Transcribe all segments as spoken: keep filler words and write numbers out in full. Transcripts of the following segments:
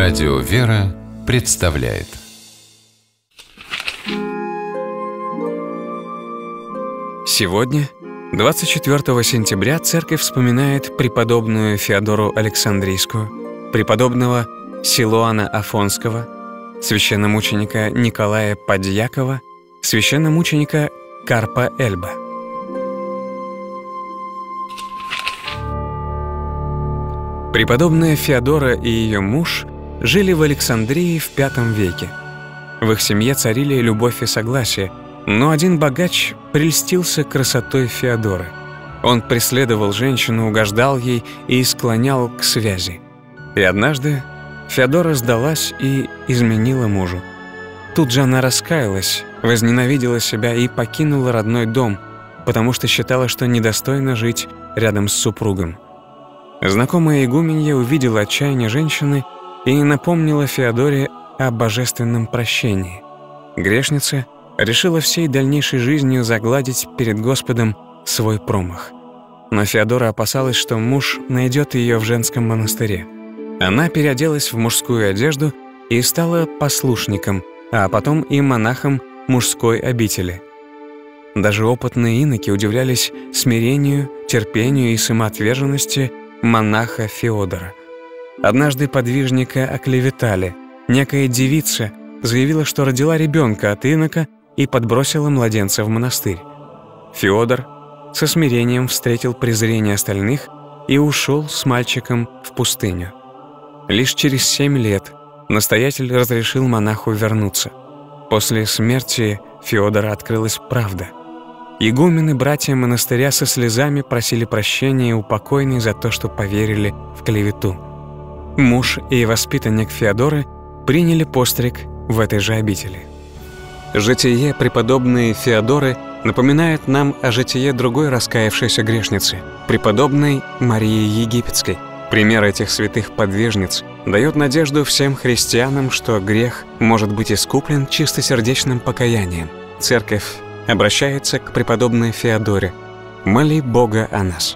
Радио «Вера» представляет. Сегодня, двадцать четвёртого сентября, церковь вспоминает преподобную Феодору Александрийскую, преподобного Силуана Афонского, священномученика Николая Подьякова, священномученика Карпа Эльба. Преподобная Феодора и ее муж жили в Александрии в пятом веке. В их семье царили любовь и согласие, но один богач прельстился красотой Феодоры. Он преследовал женщину, угождал ей и склонял к связи. И однажды Феодора сдалась и изменила мужу. Тут же она раскаялась, возненавидела себя и покинула родной дом, потому что считала, что недостойна жить рядом с супругом. Знакомая игуменья увидела отчаяние женщины и напомнила Феодоре о божественном прощении. Грешница решила всей дальнейшей жизнью загладить перед Господом свой промах. Но Феодора опасалась, что муж найдет ее в женском монастыре. Она переоделась в мужскую одежду и стала послушником, а потом и монахом мужской обители. Даже опытные иноки удивлялись смирению, терпению и самоотверженности монаха Феодора. Однажды подвижника оклеветали. Некая девица заявила, что родила ребенка от инока и подбросила младенца в монастырь. Феодор со смирением встретил презрение остальных и ушел с мальчиком в пустыню. Лишь через семь лет настоятель разрешил монаху вернуться. После смерти Феодора открылась правда. Игумены, братья монастыря со слезами просили прощения у покойной за то, что поверили в клевету. Муж и воспитанник Феодоры приняли постриг в этой же обители. Житие преподобной Феодоры напоминает нам о житие другой раскаявшейся грешницы, преподобной Марии Египетской. Пример этих святых подвижниц дает надежду всем христианам, что грех может быть искуплен чистосердечным покаянием. Церковь обращается к преподобной Феодоре: «Моли Бога о нас».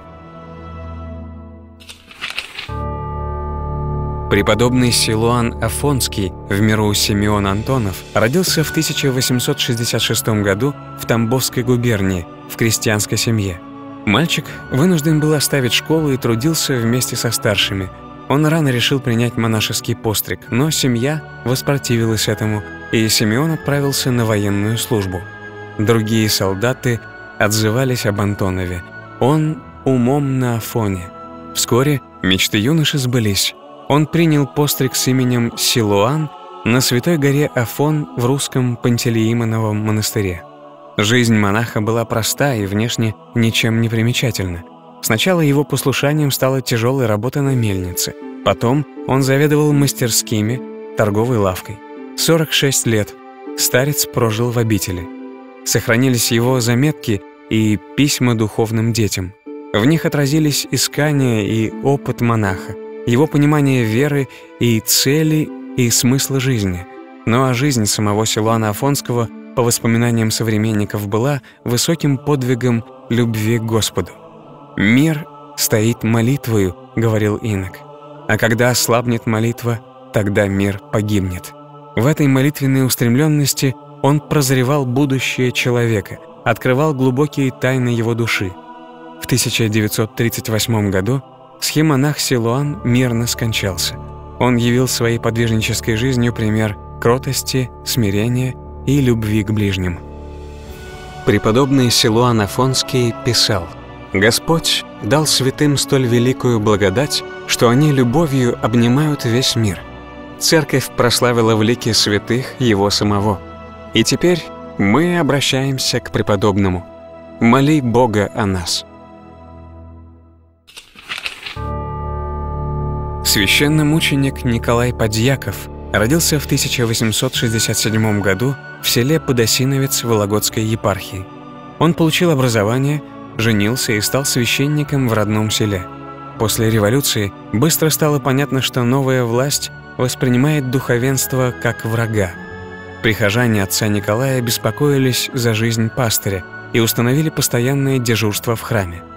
Преподобный Силуан Афонский, в миру Симеон Антонов, родился в тысяча восемьсот шестьдесят шестом году в Тамбовской губернии в крестьянской семье. Мальчик вынужден был оставить школу и трудился вместе со старшими. Он рано решил принять монашеский постриг, но семья воспротивилась этому, и Симеон отправился на военную службу. Другие солдаты отзывались об Антонове: он умом на Афоне. Вскоре мечты юноши сбылись. Он принял постриг с именем Силуан на святой горе Афон в русском Пантелеимоновом монастыре. Жизнь монаха была проста и внешне ничем не примечательна. Сначала его послушанием стала тяжелая работа на мельнице. Потом он заведовал мастерскими, торговой лавкой. сорок шесть лет старец прожил в обители. Сохранились его заметки и письма духовным детям. В них отразились искания и опыт монаха, его понимание веры и цели и смысла жизни. Ну а жизнь самого Силуана Афонского, по воспоминаниям современников, была высоким подвигом любви к Господу. «Мир стоит молитвою», — говорил инок, «а когда ослабнет молитва, тогда мир погибнет». В этой молитвенной устремленности он прозревал будущее человека, открывал глубокие тайны его души. В тысяча девятьсот тридцать восьмом году схимонах Силуан мирно скончался. Он явил своей подвижнической жизнью пример кротости, смирения и любви к ближним. Преподобный Силуан Афонский писал: «Господь дал святым столь великую благодать, что они любовью обнимают весь мир. Церковь прославила в лике святых Его самого. И теперь мы обращаемся к преподобному. Моли Бога о нас». Священномученик Николай Подьяков родился в тысяча восемьсот шестьдесят седьмом году в селе Подосиновец Вологодской епархии. Он получил образование, женился и стал священником в родном селе. После революции быстро стало понятно, что новая власть воспринимает духовенство как врага. Прихожане отца Николая беспокоились за жизнь пастыря и установили постоянное дежурство в храме.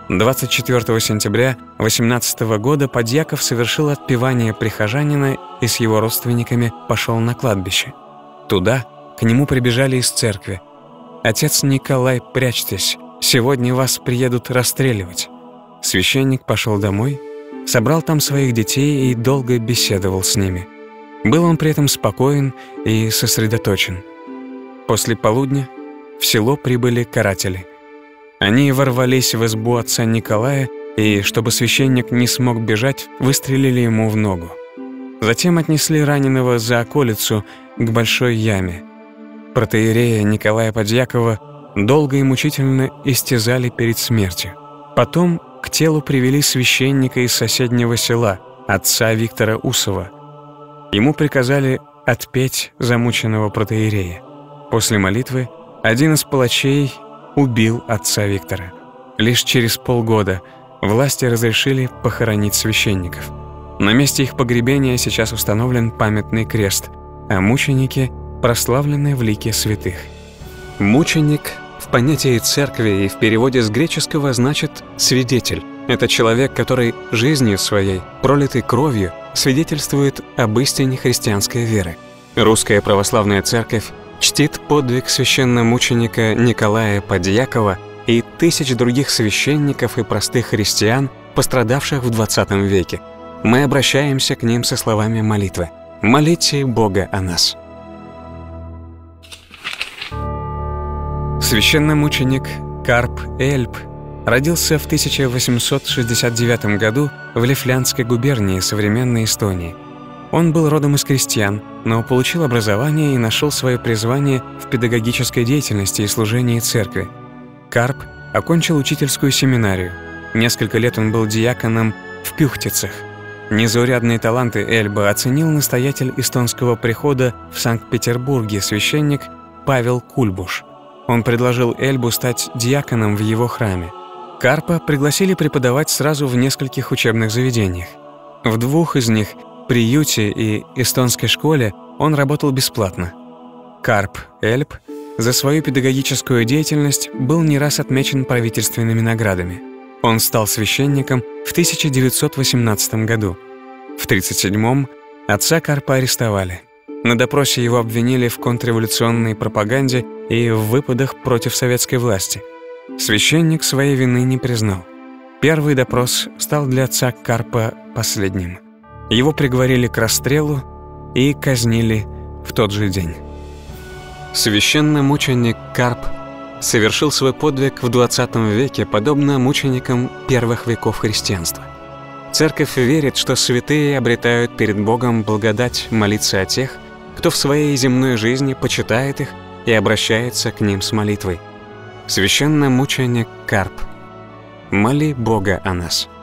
двадцать четвёртого сентября восемнадцатого года Подьяков совершил отпевание прихожанина и с его родственниками пошел на кладбище. Туда к нему прибежали из церкви. «Отец Николай, прячьтесь, сегодня вас приедут расстреливать». Священник пошел домой, собрал там своих детей и долго беседовал с ними. Был он при этом спокоен и сосредоточен. После полудня в село прибыли каратели. Они ворвались в избу отца Николая и, чтобы священник не смог бежать, выстрелили ему в ногу. Затем отнесли раненого за околицу к большой яме. Протоиерея Николая Подьякова долго и мучительно истязали перед смертью. Потом к телу привели священника из соседнего села, отца Виктора Усова. Ему приказали отпеть замученного протоиерея. После молитвы один из палачей убил отца Виктора. Лишь через полгода власти разрешили похоронить священников. На месте их погребения сейчас установлен памятный крест, а мученики прославлены в лике святых. Мученик в понятии церкви и в переводе с греческого значит «свидетель». Это человек, который жизнью своей, пролитой кровью, свидетельствует об истине христианской веры. Русская православная церковь чтит подвиг священномученика Николая Подьякова и тысяч других священников и простых христиан, пострадавших в двадцатом веке. Мы обращаемся к ним со словами молитвы: «Молите Бога о нас». Священномученик Карп Эльп родился в тысяча восемьсот шестьдесят девятом году в Лифляндской губернии современной Эстонии. Он был родом из крестьян, но получил образование и нашел свое призвание в педагогической деятельности и служении церкви. Карп окончил учительскую семинарию. Несколько лет он был диаконом в Пюхтицах. Незаурядные таланты Эльба оценил настоятель эстонского прихода в Санкт-Петербурге, священник Павел Кульбуш. Он предложил Эльбу стать диаконом в его храме. Карпа пригласили преподавать сразу в нескольких учебных заведениях. В двух из них, приюте и эстонской школе, он работал бесплатно. Карп Эльп за свою педагогическую деятельность был не раз отмечен правительственными наградами. Он стал священником в тысяча девятьсот восемнадцатом году. В тридцать седьмом отца Карпа арестовали. На допросе его обвинили в контрреволюционной пропаганде и в выпадах против советской власти. Священник своей вины не признал. Первый допрос стал для отца Карпа последним. Его приговорили к расстрелу и казнили в тот же день. Священномученик Карп совершил свой подвиг в двадцатом веке, подобно мученикам первых веков христианства. Церковь верит, что святые обретают перед Богом благодать молиться о тех, кто в своей земной жизни почитает их и обращается к ним с молитвой. Священномученик Карп, моли Бога о нас.